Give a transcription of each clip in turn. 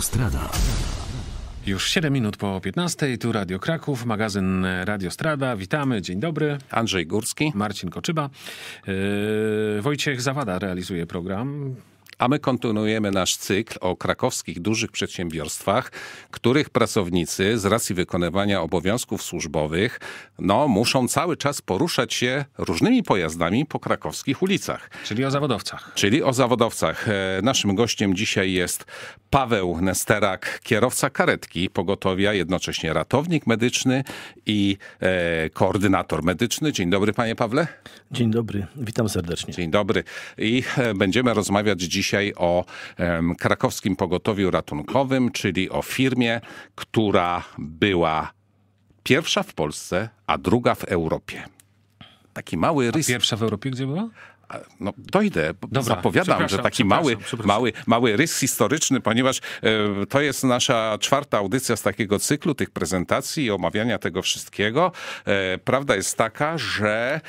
Radiostrada. Już 7 minut po 15, tu Radio Kraków, magazyn Radiostrada. Witamy, dzień dobry. Andrzej Górski. Marcin Koczyba. Wojciech Zawada realizuje program. A my kontynuujemy nasz cykl o krakowskich dużych przedsiębiorstwach, których pracownicy z racji wykonywania obowiązków służbowych muszą cały czas poruszać się różnymi pojazdami po krakowskich ulicach. Czyli o zawodowcach. Czyli o zawodowcach. Naszym gościem dzisiaj jest Paweł Nesterak, kierowca karetki pogotowia, jednocześnie ratownik medyczny i koordynator medyczny. Dzień dobry, panie Pawle. Dzień dobry, witam serdecznie. Dzień dobry. I będziemy rozmawiać dzisiaj o krakowskim pogotowiu ratunkowym, czyli o firmie, która była pierwsza w Polsce, a druga w Europie. Taki mały rys. Pierwsza w Europie gdzie była? Dojdę. Zapowiadam, że taki mały rys historyczny, ponieważ to jest nasza 4. audycja z takiego cyklu tych prezentacji i omawiania tego wszystkiego. Prawda jest taka, że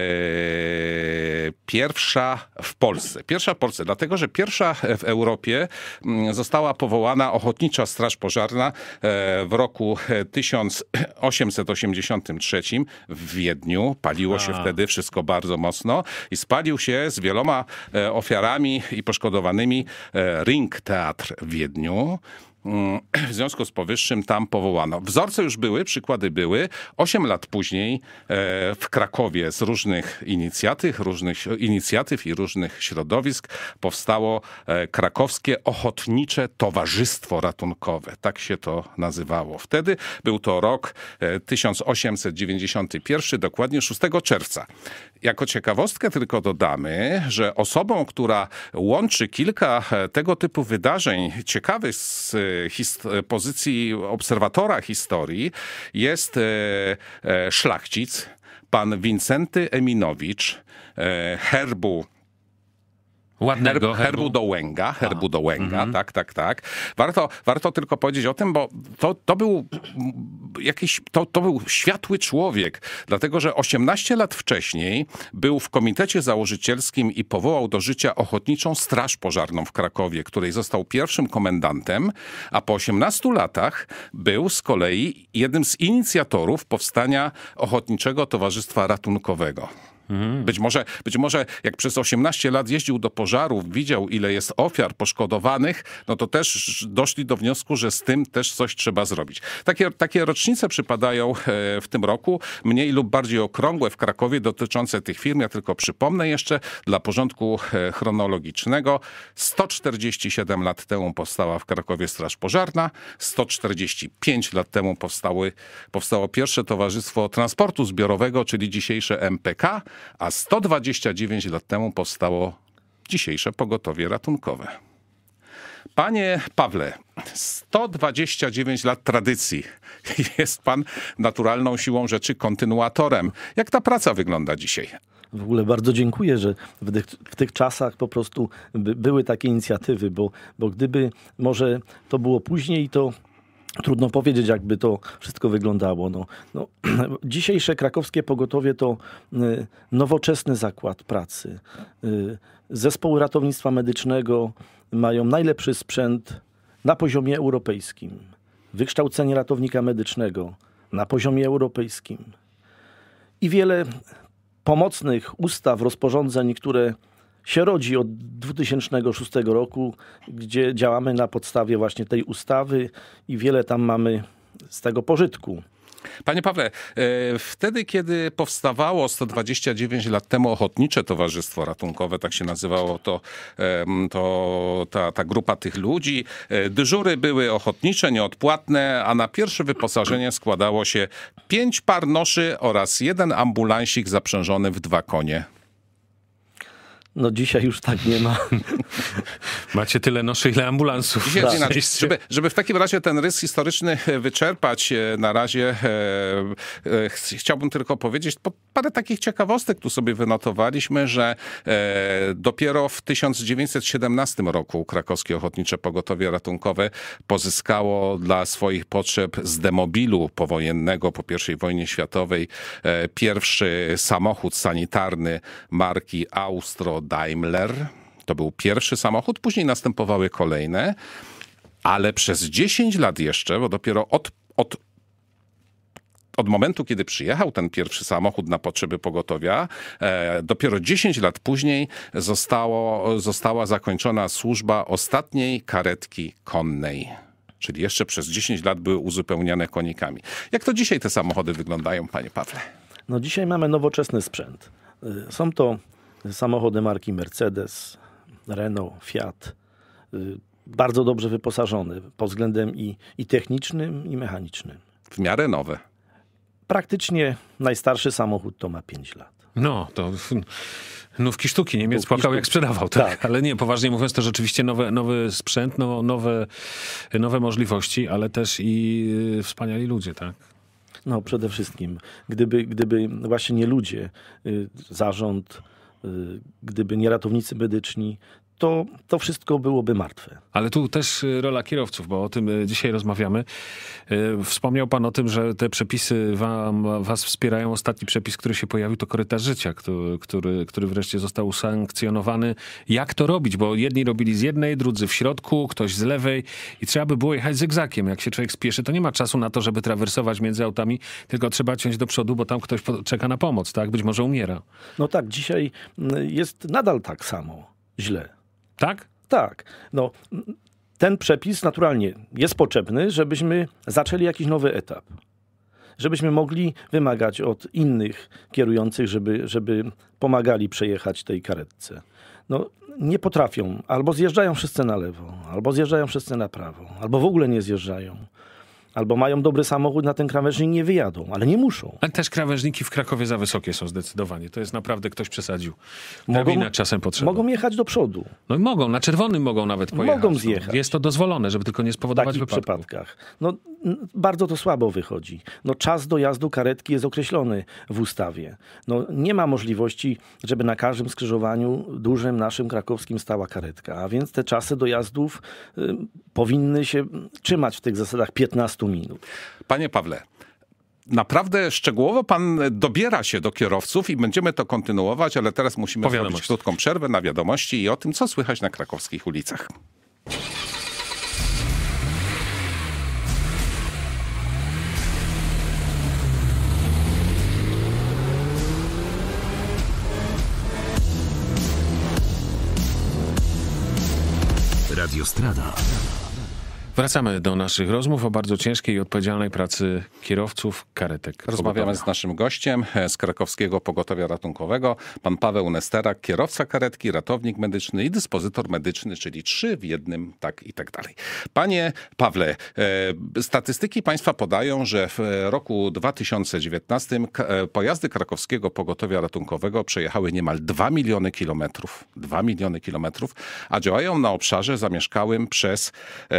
pierwsza w Polsce, dlatego, że pierwsza w Europie została powołana Ochotnicza Straż Pożarna w roku 1883 w Wiedniu. Paliło się wtedy wszystko bardzo mocno i spalił się z wieloma ofiarami i poszkodowanymi Ring Teatr w Wiedniu. W związku z powyższym tam powołano. Wzorce już były, przykłady były. 8 lat później w Krakowie z różnych inicjatyw i różnych środowisk powstało Krakowskie Ochotnicze Towarzystwo Ratunkowe. Tak się to nazywało. Wtedy był to rok 1891, dokładnie 6 czerwca. Jako ciekawostkę tylko dodamy, że osobą, która łączy kilka tego typu wydarzeń ciekawych z pozycji obserwatora historii, jest szlachcic, pan Wincenty Eminowicz, herbu Dołęga, tak. Warto tylko powiedzieć o tym, bo to był światły człowiek, dlatego że 18 lat wcześniej był w komitecie założycielskim i powołał do życia Ochotniczą Straż Pożarną w Krakowie, której został pierwszym komendantem, a po 18 latach był z kolei jednym z inicjatorów powstania Ochotniczego Towarzystwa Ratunkowego. Być może jak przez 18 lat jeździł do pożarów, widział ile jest ofiar poszkodowanych, to też doszli do wniosku, że z tym też coś trzeba zrobić. Takie rocznice przypadają w tym roku, mniej lub bardziej okrągłe w Krakowie dotyczące tych firm. Ja tylko przypomnę jeszcze dla porządku chronologicznego. 147 lat temu powstała w Krakowie Straż Pożarna, 145 lat temu powstało pierwsze Towarzystwo Transportu Zbiorowego, czyli dzisiejsze MPK, a 129 lat temu powstało dzisiejsze pogotowie ratunkowe. Panie Pawle, 129 lat tradycji. Jest pan naturalną siłą rzeczy kontynuatorem. Jak ta praca wygląda dzisiaj? W ogóle bardzo dziękuję, że w tych czasach po prostu były takie inicjatywy, bo gdyby może to było później, to trudno powiedzieć, jakby to wszystko wyglądało. Dzisiejsze krakowskie pogotowie to nowoczesny zakład pracy. Zespoły ratownictwa medycznego mają najlepszy sprzęt na poziomie europejskim. Wykształcenie ratownika medycznego na poziomie europejskim. I wiele pomocnych ustaw, rozporządzeń, które się rodzi od 2006 roku, gdzie działamy na podstawie właśnie tej ustawy i wiele tam mamy z tego pożytku. Panie Pawle, wtedy, kiedy powstawało 129 lat temu Ochotnicze Towarzystwo Ratunkowe, tak się nazywało ta grupa tych ludzi, dyżury były ochotnicze, nieodpłatne, a na pierwsze wyposażenie składało się 5 par noszy oraz 1 ambulansik zaprzężony w 2 konie. Dzisiaj już tak nie ma. Macie tyle noszy, ile ambulansów. Żeby w takim razie ten rys historyczny wyczerpać na razie, chciałbym tylko powiedzieć, parę takich ciekawostek tu sobie wynotowaliśmy, że dopiero w 1917 roku Krakowskie Ochotnicze Pogotowie Ratunkowe pozyskało dla swoich potrzeb z demobilu powojennego po I wojnie światowej pierwszy samochód sanitarny marki Austro-Daimler. To był pierwszy samochód, później następowały kolejne. Ale przez 10 lat jeszcze, bo dopiero od momentu, kiedy przyjechał ten pierwszy samochód na potrzeby pogotowia, dopiero 10 lat później została zakończona służba ostatniej karetki konnej. Czyli jeszcze przez 10 lat były uzupełniane konikami. Jak to dzisiaj te samochody wyglądają, panie Pawle? No dzisiaj mamy nowoczesny sprzęt. Są to samochody marki Mercedes, Renault, Fiat. Bardzo dobrze wyposażone pod względem i technicznym, i mechanicznym. W miarę nowe. Praktycznie najstarszy samochód to ma 5 lat. No, to nówki sztuki. Niemiec płakał, jak sprzedawał. Tak. Ale nie, poważnie mówiąc, to rzeczywiście nowy sprzęt, nowe możliwości, ale też i wspaniali ludzie, tak? No przede wszystkim. Gdyby właśnie nie ludzie, zarząd, gdyby nie ratownicy medyczni, to wszystko byłoby martwe. Ale tu też rola kierowców, bo o tym dzisiaj rozmawiamy. Wspomniał pan o tym, że te przepisy was wspierają. Ostatni przepis, który się pojawił, to korytarz życia, który wreszcie został usankcjonowany. Jak to robić? Bo jedni robili z jednej, drudzy w środku, ktoś z lewej i trzeba by było jechać zygzakiem. Jak się człowiek spieszy, to nie ma czasu na to, żeby trawersować między autami, tylko trzeba ciąć do przodu, bo tam ktoś czeka na pomoc, tak? Być może umiera. No tak, dzisiaj jest nadal tak samo źle. Tak? Tak. No, ten przepis naturalnie jest potrzebny, żebyśmy zaczęli jakiś nowy etap. Żebyśmy mogli wymagać od innych kierujących, żeby pomagali przejechać tej karetce. No, nie potrafią. Albo zjeżdżają wszyscy na lewo, albo zjeżdżają wszyscy na prawo, albo w ogóle nie zjeżdżają. Albo mają dobry samochód, na ten krawężnik nie wyjadą, ale nie muszą. Ale też krawężniki w Krakowie za wysokie są zdecydowanie. To jest naprawdę ktoś przesadził. Drabina czasem potrzeba. Mogą jechać do przodu. No i mogą, na czerwonym mogą nawet pojechać. Mogą zjechać. Jest to dozwolone, żeby tylko nie W spowodować takich wypadku. przypadkach. No, bardzo to słabo wychodzi. No, czas dojazdu karetki jest określony w ustawie. No, nie ma możliwości, żeby na każdym skrzyżowaniu dużym naszym krakowskim stała karetka. A więc te czasy dojazdów powinny się trzymać w tych zasadach 15 minut. Panie Pawle, naprawdę szczegółowo pan dobiera się do kierowców i będziemy to kontynuować, ale teraz musimy zrobić krótką przerwę na wiadomości i o tym, co słychać na krakowskich ulicach. Radio Strada. Wracamy do naszych rozmów o bardzo ciężkiej i odpowiedzialnej pracy kierowców karetek. Rozmawiamy z naszym gościem z Krakowskiego Pogotowia Ratunkowego, pan Paweł Nesterak, kierowca karetki, ratownik medyczny i dyspozytor medyczny, czyli 3 w jednym, tak i tak dalej. Panie Pawle, statystyki państwa podają, że w roku 2019 pojazdy Krakowskiego Pogotowia Ratunkowego przejechały niemal 2 miliony kilometrów. 2 miliony kilometrów, a działają na obszarze zamieszkałym przez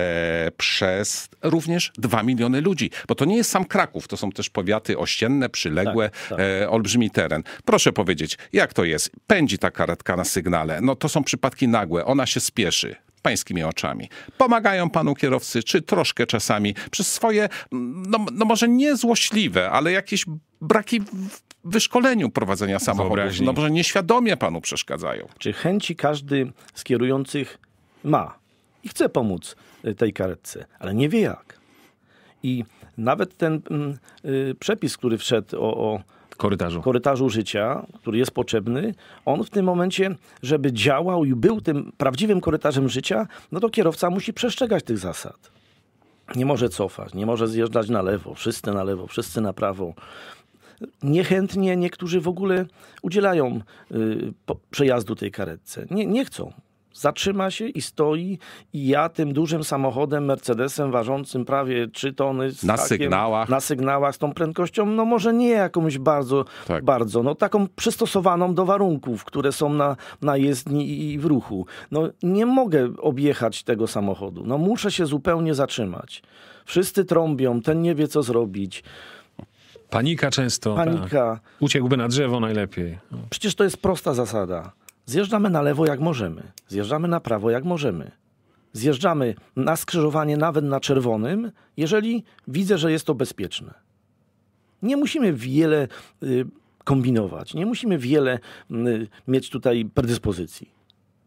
również 2 miliony ludzi. Bo to nie jest sam Kraków, to są też powiaty ościenne, przyległe, tak. Olbrzymi teren. Proszę powiedzieć, jak to jest? Pędzi ta karetka na sygnale. No to są przypadki nagłe, ona się spieszy. Pańskimi oczami. Pomagają panu kierowcy, czy troszkę czasami przez swoje, no może nie złośliwe, ale jakieś braki w wyszkoleniu prowadzenia samochodów. No może nieświadomie panu przeszkadzają. Czy chęci każdy z kierujących ma i chce pomóc tej karetce, ale nie wie jak. I nawet ten przepis, który wszedł o korytarzu życia, który jest potrzebny, on w tym momencie, żeby działał i był tym prawdziwym korytarzem życia, no to kierowca musi przestrzegać tych zasad. Nie może cofać, nie może zjeżdżać na lewo, wszyscy na prawo. Niechętnie niektórzy w ogóle udzielają przejazdu tej karetce. Nie chcą. Zatrzyma się i stoi i ja tym dużym samochodem, Mercedesem ważącym prawie 3 tony na sygnałach z tą prędkością, no może nie jakąś bardzo, no taką przystosowaną do warunków, które są na jezdni i w ruchu. No nie mogę objechać tego samochodu, no muszę się zupełnie zatrzymać. Wszyscy trąbią, ten nie wie co zrobić. Panika często. Panika. Tak. Uciekłby na drzewo najlepiej. Przecież to jest prosta zasada. Zjeżdżamy na lewo jak możemy. Zjeżdżamy na prawo jak możemy. Zjeżdżamy na skrzyżowanie nawet na czerwonym, jeżeli widzę, że jest to bezpieczne. Nie musimy wiele kombinować. Nie musimy wiele mieć tutaj predyspozycji.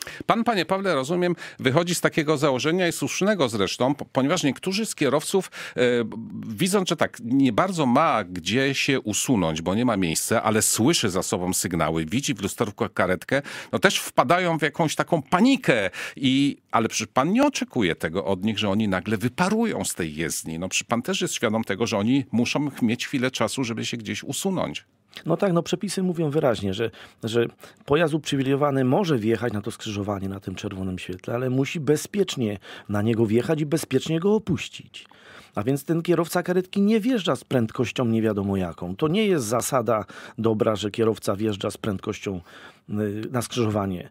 Pan, panie Pawle, rozumiem, wychodzi z takiego założenia i słusznego zresztą, ponieważ niektórzy z kierowców, widząc, że tak nie bardzo ma gdzie się usunąć, bo nie ma miejsca, ale słyszy za sobą sygnały, widzi w lusterku karetkę, no też wpadają w jakąś taką panikę. Ale przecież pan nie oczekuje tego od nich, że oni nagle wyparują z tej jezdni. No przecież pan też jest świadom tego, że oni muszą mieć chwilę czasu, żeby się gdzieś usunąć. No tak, no przepisy mówią wyraźnie, że pojazd uprzywilejowany może wjechać na to skrzyżowanie na tym czerwonym świetle, ale musi bezpiecznie na niego wjechać i bezpiecznie go opuścić. A więc ten kierowca karetki nie wjeżdża z prędkością nie wiadomo jaką. To nie jest zasada dobra, że kierowca wjeżdża z prędkością na skrzyżowanie.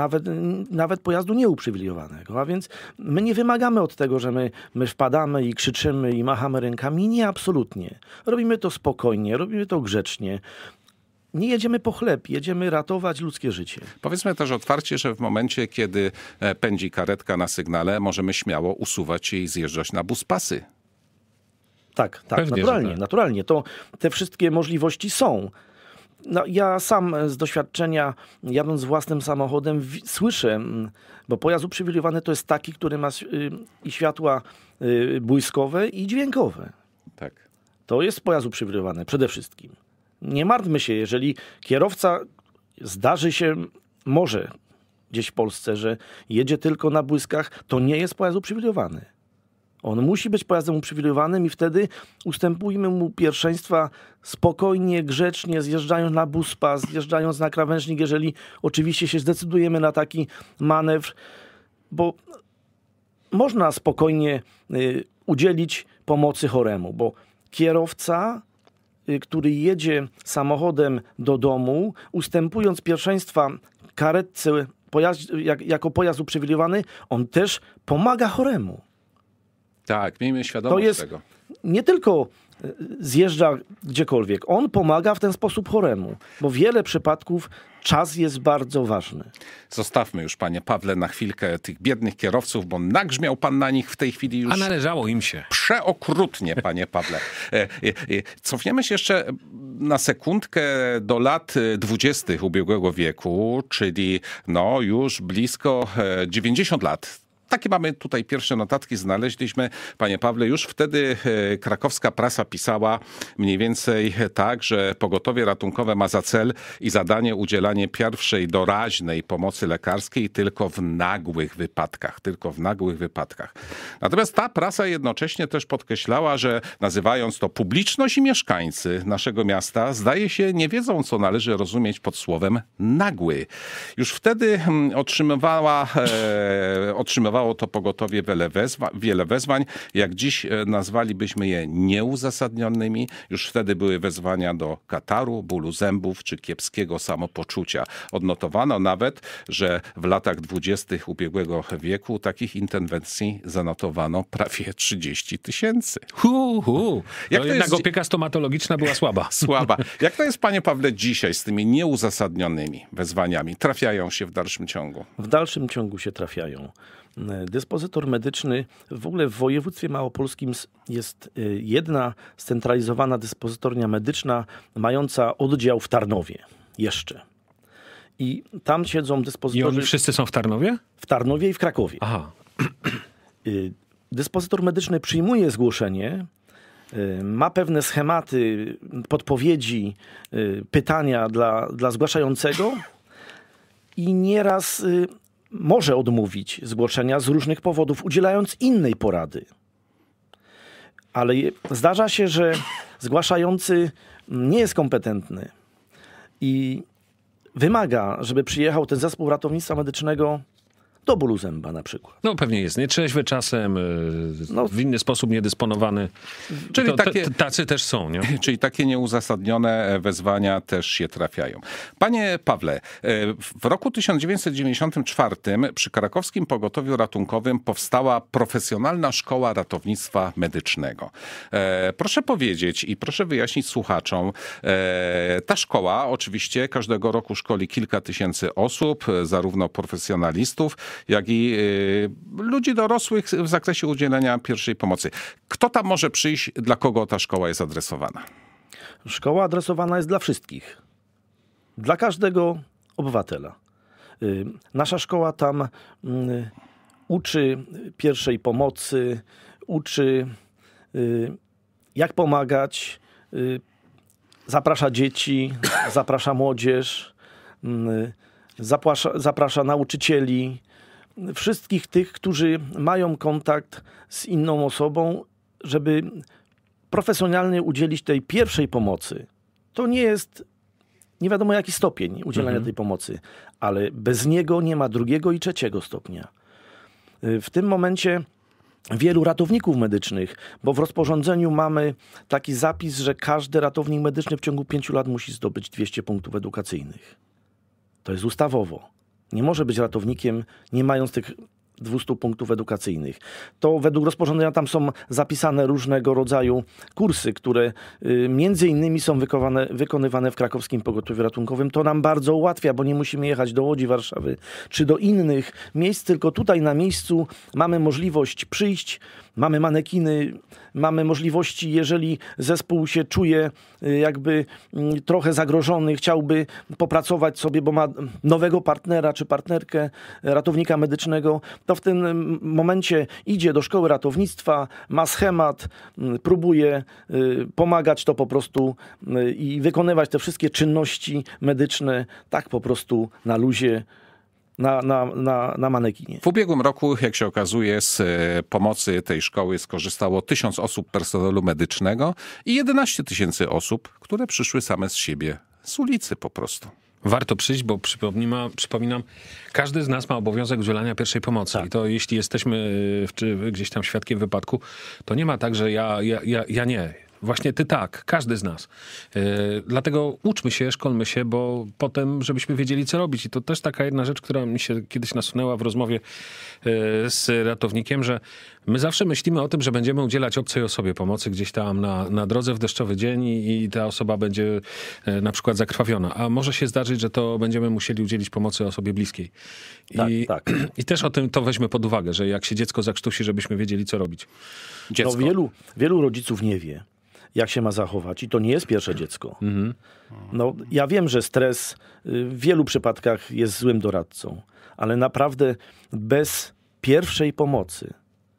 Nawet pojazdu nieuprzywilejowanego. A więc my nie wymagamy od tego, że my wpadamy i krzyczymy i machamy rękami. Nie, absolutnie. Robimy to spokojnie, robimy to grzecznie. Nie jedziemy po chleb, jedziemy ratować ludzkie życie. Powiedzmy też otwarcie, że w momencie, kiedy pędzi karetka na sygnale, możemy śmiało usuwać się i zjeżdżać na buspasy. Tak, Pewnie, naturalnie, tak. naturalnie. Te wszystkie możliwości są. No, ja sam z doświadczenia, jadąc własnym samochodem, słyszę, bo pojazd uprzywilejowany to jest taki, który ma i światła błyskowe i dźwiękowe. Tak. To jest pojazd uprzywilejowany przede wszystkim. Nie martwmy się, jeżeli kierowca zdarzy się, może gdzieś w Polsce, że jedzie tylko na błyskach, to nie jest pojazd uprzywilejowany. On musi być pojazdem uprzywilejowanym i wtedy ustępujmy mu pierwszeństwa spokojnie, grzecznie, zjeżdżając na buspas, zjeżdżając na krawężnik, jeżeli oczywiście się zdecydujemy na taki manewr, bo można spokojnie udzielić pomocy choremu, bo kierowca, który jedzie samochodem do domu, ustępując pierwszeństwa karetce jako pojazd uprzywilejowany, on też pomaga choremu. Tak, miejmy świadomość tego. Nie tylko zjeżdża gdziekolwiek, on pomaga w ten sposób choremu, bo wiele przypadków czas jest bardzo ważny. Zostawmy już, panie Pawle, na chwilkę tych biednych kierowców, bo nagrzmiał pan na nich w tej chwili już. A należało im się. Przeokrutnie, panie Pawle. Cofniemy się jeszcze na sekundkę do lat 20. ubiegłego wieku, czyli no już blisko 90 lat. Takie mamy tutaj pierwsze notatki, znaleźliśmy. Panie Pawle, już wtedy krakowska prasa pisała mniej więcej tak, że pogotowie ratunkowe ma za cel i zadanie udzielanie pierwszej doraźnej pomocy lekarskiej tylko w nagłych wypadkach. Tylko w nagłych wypadkach. Natomiast ta prasa jednocześnie też podkreślała, że nazywając to publiczność i mieszkańcy naszego miasta, zdaje się nie wiedzą, co należy rozumieć pod słowem nagły. Już wtedy otrzymywało to pogotowie wiele wezwań. Jak dziś nazwalibyśmy je nieuzasadnionymi. Już wtedy były wezwania do kataru, bólu zębów czy kiepskiego samopoczucia. Odnotowano nawet, że w latach 20. ubiegłego wieku takich interwencji zanotowano prawie 30 000. Jak jednak opieka stomatologiczna była słaba. Słaba. Jak to jest, panie Pawle, dzisiaj z tymi nieuzasadnionymi wezwaniami? Trafiają się w dalszym ciągu? W dalszym ciągu się trafiają. Dyspozytor medyczny, w ogóle w województwie małopolskim jest jedna scentralizowana dyspozytornia medyczna mająca oddział w Tarnowie jeszcze. I tam siedzą dyspozytorzy... I oni wszyscy są w Tarnowie? W Tarnowie i w Krakowie. Aha. Dyspozytor medyczny przyjmuje zgłoszenie, ma pewne schematy, podpowiedzi, pytania dla zgłaszającego i nieraz może odmówić zgłoszenia z różnych powodów, udzielając innej porady. Ale zdarza się, że zgłaszający nie jest kompetentny i wymaga, żeby przyjechał ten zespół ratownictwa medycznego do bólu zęba na przykład. No pewnie jest nietrzeźwy czasem, w inny sposób niedysponowany. Czyli tacy też są, nie? Czyli takie nieuzasadnione wezwania też się trafiają. Panie Pawle, w roku 1994 przy krakowskim pogotowiu ratunkowym powstała profesjonalna szkoła ratownictwa medycznego. Proszę powiedzieć i proszę wyjaśnić słuchaczom, ta szkoła oczywiście każdego roku szkoli kilka tysięcy osób, zarówno profesjonalistów, jak i ludzi dorosłych w zakresie udzielenia pierwszej pomocy. Kto tam może przyjść, dla kogo ta szkoła jest adresowana? Szkoła adresowana jest dla wszystkich. Dla każdego obywatela. Nasza szkoła tam uczy pierwszej pomocy, uczy jak pomagać, zaprasza dzieci, zaprasza młodzież, zaprasza nauczycieli, wszystkich tych, którzy mają kontakt z inną osobą, żeby profesjonalnie udzielić tej pierwszej pomocy. To nie jest nie wiadomo jaki stopień udzielania tej pomocy, ale bez niego nie ma drugiego i trzeciego stopnia. W tym momencie wielu ratowników medycznych, bo w rozporządzeniu mamy taki zapis, że każdy ratownik medyczny w ciągu 5 lat musi zdobyć 200 punktów edukacyjnych. To jest ustawowo. Nie może być ratownikiem, nie mając tych 200 punktów edukacyjnych. To według rozporządzenia tam są zapisane różnego rodzaju kursy, które między innymi są wykonywane w Krakowskim Pogotowiu Ratunkowym. To nam bardzo ułatwia, bo nie musimy jechać do Łodzi, Warszawy czy do innych miejsc, tylko tutaj na miejscu mamy możliwość przyjść, mamy manekiny, mamy możliwości, jeżeli zespół się czuje jakby trochę zagrożony, chciałby popracować sobie, bo ma nowego partnera czy partnerkę ratownika medycznego, to w tym momencie idzie do szkoły ratownictwa, ma schemat, próbuje pomagać to po prostu i wykonywać te wszystkie czynności medyczne tak po prostu na luzie, na manekinie. W ubiegłym roku, jak się okazuje, z pomocy tej szkoły skorzystało 1000 osób personelu medycznego i 11 000 osób, które przyszły same z siebie, z ulicy po prostu. Warto przyjść, bo przypominam, każdy z nas ma obowiązek udzielania pierwszej pomocy. Tak. I to jeśli jesteśmy gdzieś tam świadkiem wypadku, to nie ma tak, że ja nie. Właśnie ty tak, każdy z nas. Dlatego uczmy się, szkolmy się, bo potem, żebyśmy wiedzieli, co robić. I to też taka jedna rzecz, która mi się kiedyś nasunęła w rozmowie z ratownikiem, że my zawsze myślimy o tym, że będziemy udzielać obcej osobie pomocy gdzieś tam na drodze w deszczowy dzień i ta osoba będzie na przykład zakrwawiona. A może się zdarzyć, że to będziemy musieli udzielić pomocy osobie bliskiej. Tak. I też o tym to weźmy pod uwagę, że jak się dziecko zakrztusi, żebyśmy wiedzieli, co robić. Dziecko. No, wielu rodziców nie wie, jak się ma zachować. I to nie jest pierwsze dziecko. No, ja wiem, że stres w wielu przypadkach jest złym doradcą, ale naprawdę bez pierwszej pomocy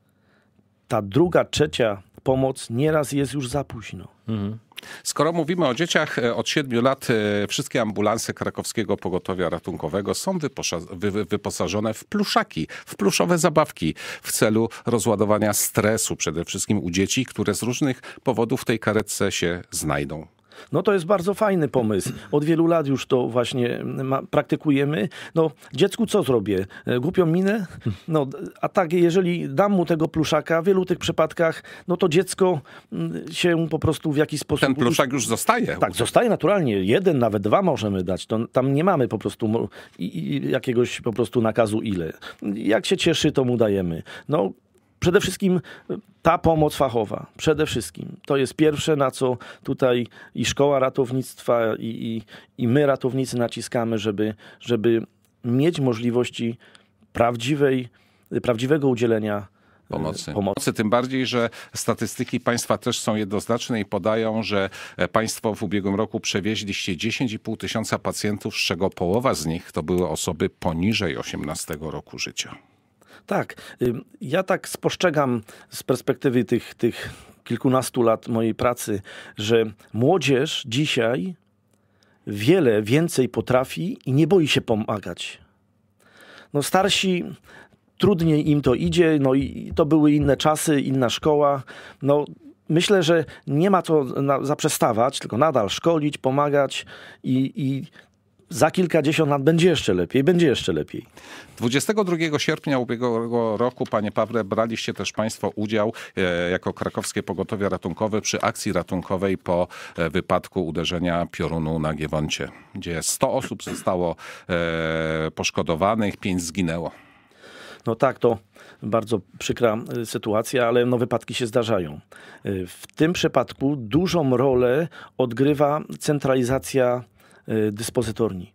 ta druga, trzecia pomoc nieraz jest już za późno. Skoro mówimy o dzieciach, od 7 lat wszystkie ambulanse Krakowskiego Pogotowia Ratunkowego są wyposażone w pluszaki, w pluszowe zabawki w celu rozładowania stresu przede wszystkim u dzieci, które z różnych powodów w tej karetce się znajdą. No to jest bardzo fajny pomysł. Od wielu lat już to właśnie praktykujemy. No dziecku co zrobię? Głupią minę? No a tak, jeżeli dam mu tego pluszaka, w wielu tych przypadkach, no to dziecko się po prostu w jakiś sposób... Ten pluszak już zostaje. Tak, zostaje naturalnie. 1, nawet 2 możemy dać. To tam nie mamy po prostu jakiegoś po prostu nakazu ile. Jak się cieszy, to mu dajemy. No przede wszystkim ta pomoc fachowa, przede wszystkim. To jest pierwsze, na co tutaj i szkoła ratownictwa, i my ratownicy naciskamy, żeby mieć możliwości prawdziwego udzielenia pomocy. Tym bardziej, że statystyki państwa też są jednoznaczne i podają, że państwo w ubiegłym roku przewieźliście 10,5 tysiąca pacjentów, z czego połowa z nich to były osoby poniżej 18 roku życia. Tak, ja tak spostrzegam z perspektywy tych kilkunastu lat mojej pracy, że młodzież dzisiaj wiele więcej potrafi i nie boi się pomagać. No starsi, trudniej im to idzie, no i to były inne czasy, inna szkoła. No myślę, że nie ma co zaprzestawać, tylko nadal szkolić, pomagać i za kilkadziesiąt lat będzie jeszcze lepiej. 22 sierpnia ubiegłego roku, panie Pawle, braliście też państwo udział jako Krakowskie Pogotowie Ratunkowe przy akcji ratunkowej po wypadku uderzenia piorunu na Giewoncie, gdzie 100 osób zostało poszkodowanych, 5 zginęło. No tak, to bardzo przykra sytuacja, ale no wypadki się zdarzają. W tym przypadku dużą rolę odgrywa centralizacja dyspozytorni.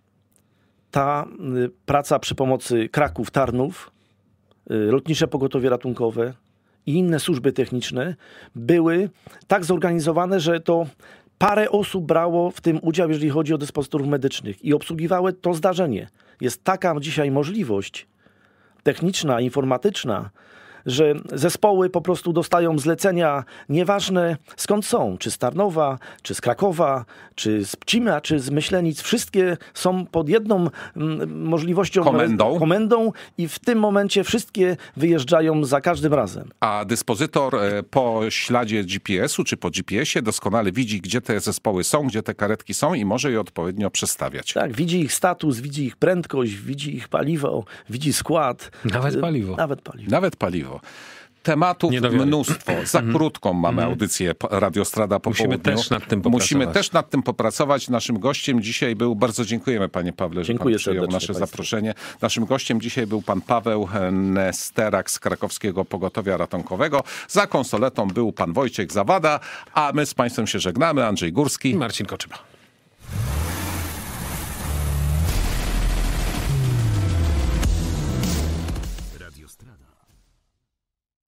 Ta praca przy pomocy Kraków, Tarnów, Lotnicze Pogotowie Ratunkowe i inne służby techniczne były tak zorganizowane, że to parę osób brało w tym udział, jeżeli chodzi o dyspozytorów medycznych i obsługiwały to zdarzenie. Jest taka dzisiaj możliwość techniczna, informatyczna, że zespoły po prostu dostają zlecenia, nieważne skąd są, czy z Tarnowa, czy z Krakowa, czy z Pcima, czy z Myślenic. Wszystkie są pod jedną możliwością, komendą i w tym momencie wszystkie wyjeżdżają za każdym razem. A dyspozytor po śladzie GPS-u czy po GPS-ie doskonale widzi, gdzie te zespoły są, gdzie te karetki są i może je odpowiednio przestawiać. Tak, widzi ich status, widzi ich prędkość, widzi ich paliwo, widzi skład. Nawet paliwo. Nawet paliwo. Tematów mnóstwo. Za krótką mamy audycję Radiostrada po południu. Musimy też nad tym popracować. Naszym gościem dzisiaj był, bardzo dziękujemy panie Pawle, że pan przyjął nasze zaproszenie. Naszym gościem dzisiaj był pan Paweł Nesterak z Krakowskiego Pogotowia Ratunkowego. Za konsoletą był pan Wojciech Zawada, a my z państwem się żegnamy. Andrzej Górski i Marcin Koczyba.